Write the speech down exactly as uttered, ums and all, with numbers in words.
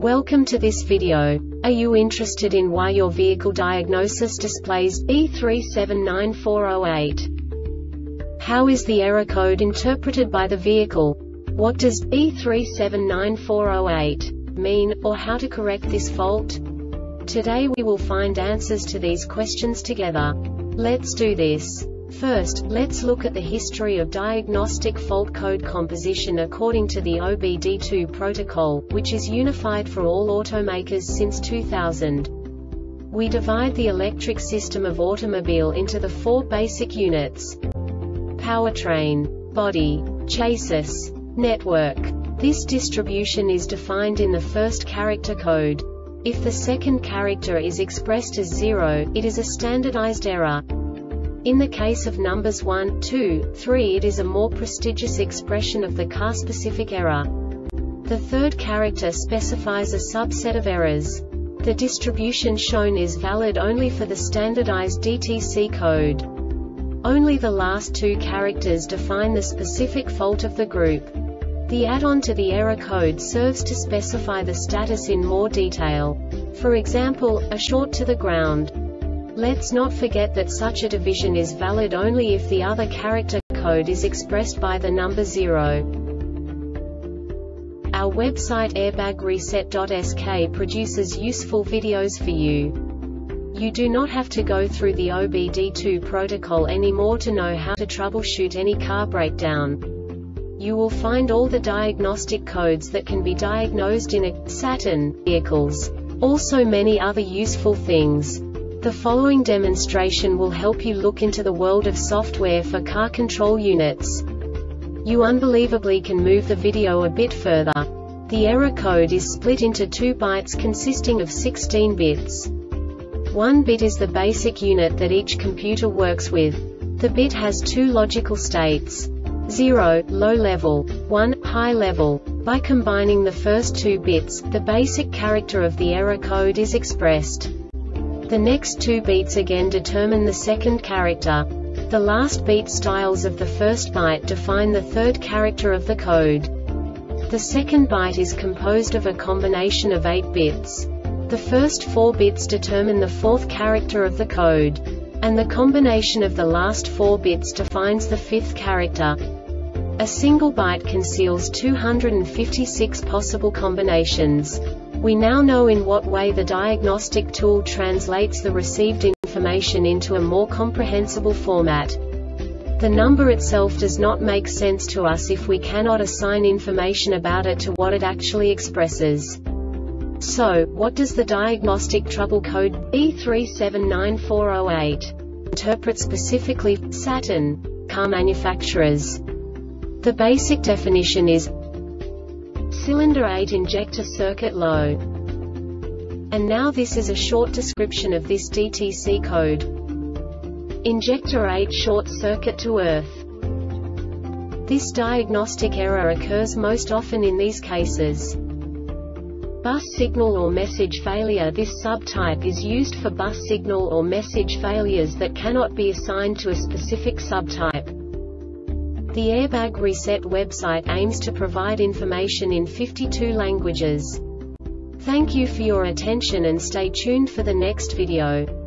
Welcome to this video. Are you interested in why your vehicle diagnosis displays E three seven nine four zero eight? How is the error code interpreted by the vehicle? What does E three seven nine four zero eight mean, or how to correct this fault? Today we will find answers to these questions together. Let's do this. First, let's look at the history of diagnostic fault code composition according to the O B D two protocol, which is unified for all automakers since two thousand. We divide the electric system of automobile into the four basic units: powertrain, body, chassis, network. This distribution is defined in the first character code. If the second character is expressed as zero, it is a standardized error. In the case of numbers one, two, three, it is a more prestigious expression of the car-specific error. The third character specifies a subset of errors. The distribution shown is valid only for the standardized D T C code. Only the last two characters define the specific fault of the group. The add-on to the error code serves to specify the status in more detail. For example, a short to the ground. Let's not forget that such a division is valid only if the other character code is expressed by the number zero. Our website airbag reset dot S K produces useful videos for you. You do not have to go through the O B D two protocol anymore to know how to troubleshoot any car breakdown. You will find all the diagnostic codes that can be diagnosed in a Saturn vehicles. Also many other useful things. The following demonstration will help you look into the world of software for car control units. You unbelievably can move the video a bit further. The error code is split into two bytes consisting of sixteen bits. One bit is the basic unit that each computer works with. The bit has two logical states: zero, low level, one, high level. By combining the first two bits, the basic character of the error code is expressed. The next two beats again determine the second character. The last beat styles of the first byte define the third character of the code. The second byte is composed of a combination of eight bits. The first four bits determine the fourth character of the code. And the combination of the last four bits defines the fifth character. A single byte conceals two hundred fifty-six possible combinations. We now know in what way the diagnostic tool translates the received information into a more comprehensible format. The number itself does not make sense to us if we cannot assign information about it to what it actually expresses. So, what does the diagnostic trouble code E three seven nine four zero eight interpret specifically for Saturn car manufacturers? The basic definition is cylinder eight injector circuit low. And now this is a short description of this D T C code. Injector eight short circuit to earth. This diagnostic error occurs most often in these cases: bus signal or message failure. This subtype is used for bus signal or message failures that cannot be assigned to a specific subtype. The Airbag Reset website aims to provide information in fifty-two languages. Thank you for your attention and stay tuned for the next video.